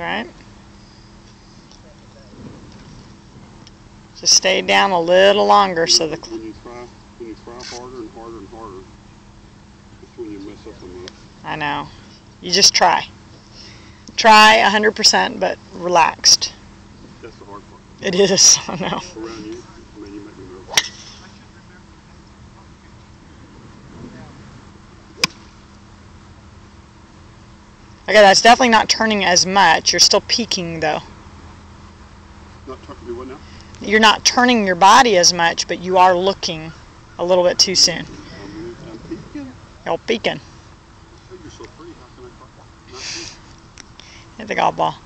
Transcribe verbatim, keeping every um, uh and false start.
right. Just stay down a little longer so the... When you try, when you try harder and harder and harder, that's when you mess up the most. I know. You just try. Try one hundred percent, but relaxed. That's the hard part. It is, I know. Around you, I mean, you make me nervous. Okay, that's definitely not turning as much. You're still peaking, though. Not turn, do what now? You're not turning your body as much, but you are looking a little bit too soon. I'm, I'm peeking. You're peeking. Oh, you're so pretty. How can I not peek? Hit the golf ball.